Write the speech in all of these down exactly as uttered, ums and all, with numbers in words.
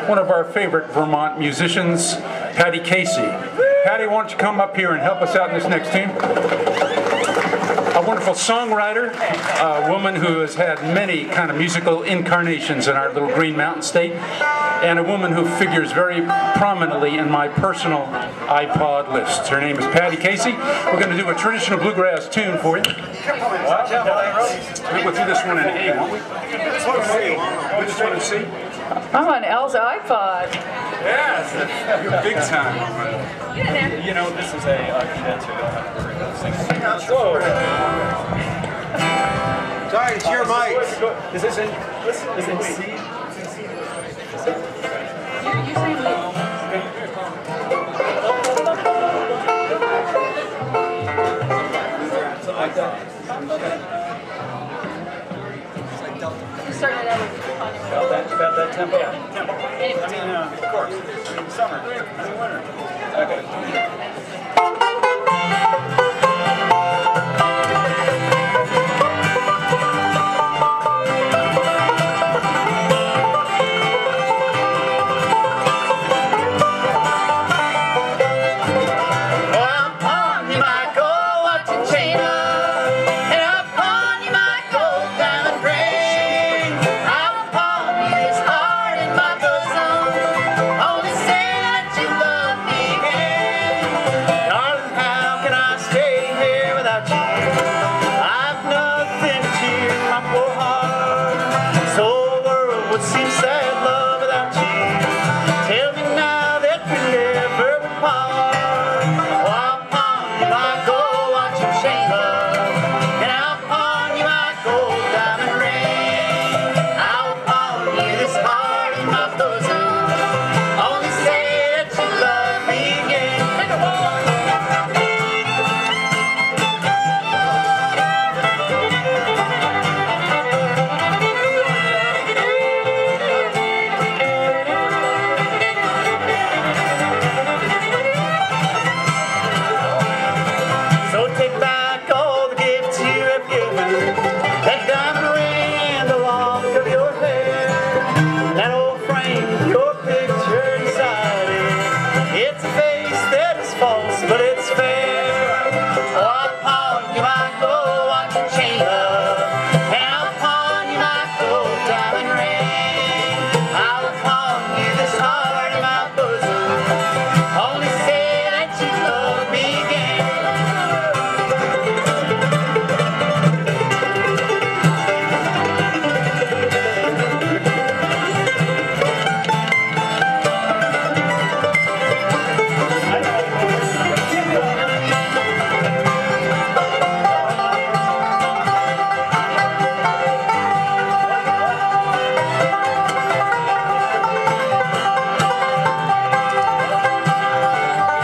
one of our favorite Vermont musicians, Patty Casey. Patty, why don't you come up here and help us out in this next tune? A wonderful songwriter, a woman who has had many kind of musical incarnations in our little Green Mountain state, and a woman who figures very prominently in my personal iPod list. Her name is Patty Casey. We're going to do a traditional bluegrass tune for you. Watch out, we'll go through this one in A, won't we? This one in C. Which one in C? I'm on Elle's iPod. Yes, you're big time. You know, this is a uh, condenser. You'll have to worry about singing. Whoa. Sorry, it's your mic. Is this in, this is in C? You're using the... Like that. You started out with About that, about that tempo? Yeah. Tempo. I mean, uh, of course. I mean, summer. I mean, winter. Okay.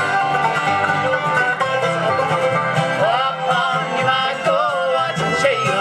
Shake